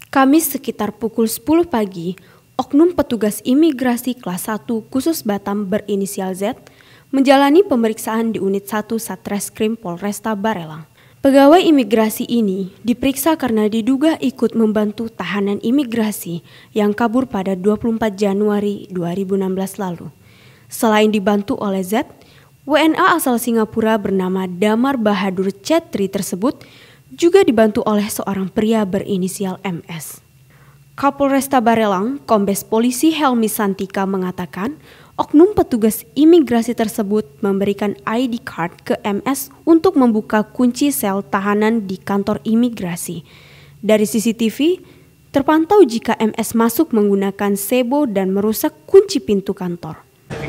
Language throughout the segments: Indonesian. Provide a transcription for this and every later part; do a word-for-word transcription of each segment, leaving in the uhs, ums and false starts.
Kamis sekitar pukul sepuluh pagi, oknum petugas imigrasi kelas satu khusus Batam berinisial Z menjalani pemeriksaan di unit satu Satreskrim Polresta Barelang. Pegawai imigrasi ini diperiksa karena diduga ikut membantu tahanan imigrasi yang kabur pada dua puluh empat Januari dua ribu enam belas lalu. Selain dibantu oleh Z, W N A asal Singapura bernama Damar Bahadur Chetri tersebut juga dibantu oleh seorang pria berinisial M S. Kapolresta Barelang, Kombes Polisi Helmi Santika mengatakan, oknum petugas imigrasi tersebut memberikan I D card ke M S untuk membuka kunci sel tahanan di kantor imigrasi. Dari C C T V, terpantau jika M S masuk menggunakan sebo dan merusak kunci pintu kantor.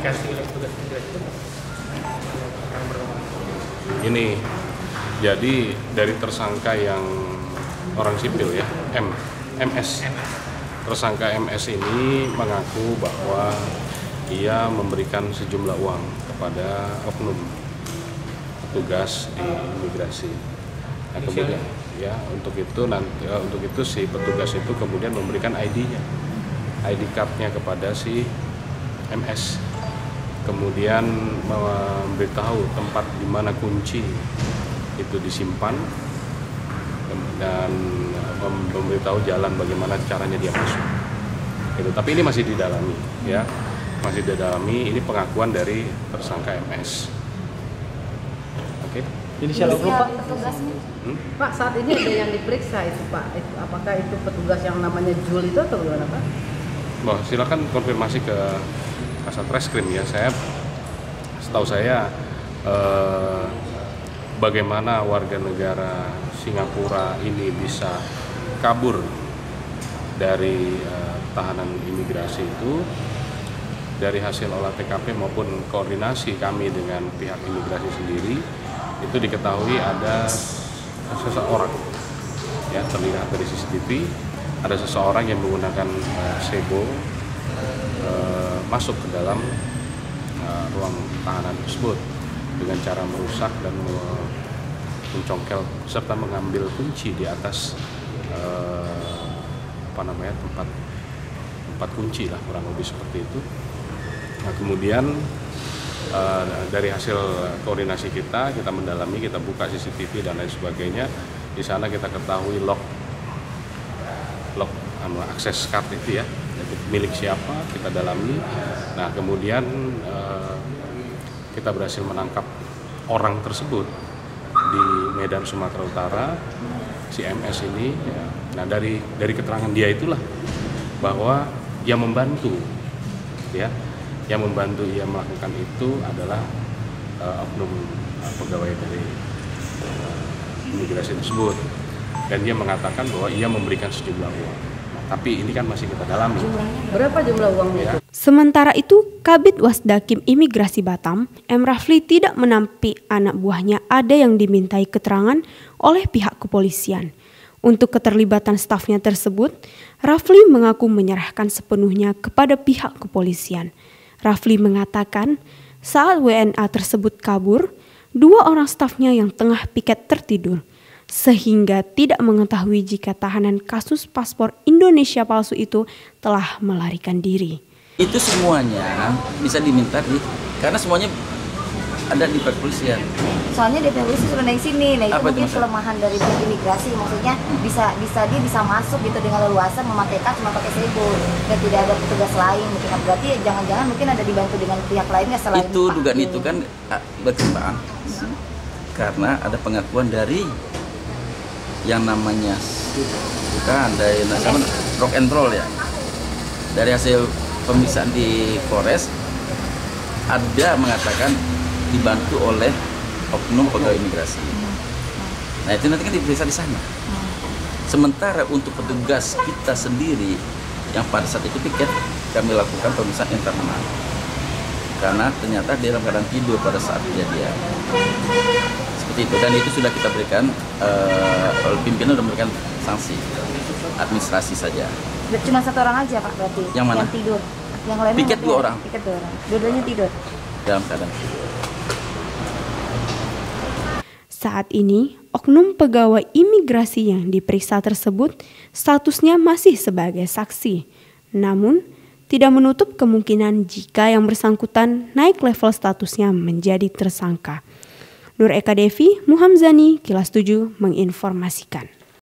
Ini jadi dari tersangka yang orang sipil ya, M, MS. Tersangka M S ini mengaku bahwa ia memberikan sejumlah uang kepada oknum petugas di imigrasi. Nah, kemudian ya untuk itu nanti ya, untuk itu si petugas itu kemudian memberikan I D-nya, I D card-nya kepada si M S. Kemudian memberitahu tempat di mana kunci itu disimpan dan memberitahu jalan bagaimana caranya dia masuk. Itu. Tapi ini masih didalami, ya, masih didalami. Ini pengakuan dari tersangka M S. Oke. Inisial oknum Pak. Hmm? Pak, saat ini ada yang diperiksa itu Pak. Itu, apakah itu petugas yang namanya Jul itu atau gimana Pak? Bah, silakan konfirmasi ke Satreskrim ya. Saya, setahu saya. Eh, Bagaimana warga negara Singapura ini bisa kabur dari uh, tahanan imigrasi itu, dari hasil olah T K P maupun koordinasi kami dengan pihak imigrasi sendiri, itu diketahui ada seseorang, ya terlihat dari C C T V, ada seseorang yang menggunakan uh, sebo uh, masuk ke dalam uh, ruang tahanan tersebut dengan cara merusak dan mencongkel serta mengambil kunci di atas eh, apa namanya tempat tempat kunci lah, kurang lebih seperti itu. Nah, kemudian eh, dari hasil koordinasi kita, kita mendalami, kita buka C C T V dan lain sebagainya. Di sana kita ketahui log log anu, akses card itu ya, milik siapa kita dalami. Nah, kemudian eh, kita berhasil menangkap orang tersebut di Medan, Sumatera Utara, si M S ini. Ya. Nah, dari dari keterangan dia itulah bahwa yang membantu, ya, yang membantu ia melakukan itu adalah uh, oknum uh, pegawai dari uh, imigrasi tersebut, dan dia mengatakan bahwa ia memberikan sejumlah uang. Tapi ini kan masih kita dalami. Berapa jumlah uangnya ya. itu? Sementara itu, Kabid Wasdakim Imigrasi Batam, M. Rafli tidak menampik anak buahnya ada yang dimintai keterangan oleh pihak kepolisian. Untuk keterlibatan stafnya tersebut, Rafli mengaku menyerahkan sepenuhnya kepada pihak kepolisian. Rafli mengatakan saat W N A tersebut kabur, dua orang stafnya yang tengah piket tertidur, sehingga tidak mengetahui jika tahanan kasus paspor Indonesia palsu itu telah melarikan diri. Itu semuanya bisa diminta di, karena semuanya ada di kepolisian. Soalnya D P polisi sudah dari sini, nah itu Apa mungkin itu, kelemahan dari pihak imigrasi, maksudnya bisa bisa dia bisa masuk gitu dengan leluasa memakai T K cuma pakai sebo dan tidak ada petugas lain, mungkin berarti jangan-jangan mungkin ada dibantu dengan pihak lainnya selain itu Pak dugaan ini. itu kan berkembang hmm. karena ada pengakuan dari yang namanya bukan dari nasional rock and roll ya, dari hasil pemeriksaan di Polres ada mengatakan dibantu oleh oknum pegawai imigrasi. Nah itu nanti kan diperiksa di sana. Sementara untuk petugas kita sendiri yang pada saat itu piket, kami lakukan pemeriksaan internal karena ternyata dia dalam keadaan tidur pada saat kejadian. Seperti itu, dan itu sudah kita berikan, uh, pimpinan sudah memberikan sanksi administrasi saja. Cuma satu orang aja Pak berarti yang mana? Yang tidur, yang lainnya piket dua orang. Piket dua orang, dua-duanya tidur dalam keadaan tidur. Saat ini, oknum oknum pegawai imigrasi yang diperiksa tersebut statusnya masih sebagai saksi. Namun, tidak menutup kemungkinan jika yang bersangkutan naik level statusnya menjadi tersangka. Nur Eka Devi, Muhamzani, Kilas tujuh menginformasikan.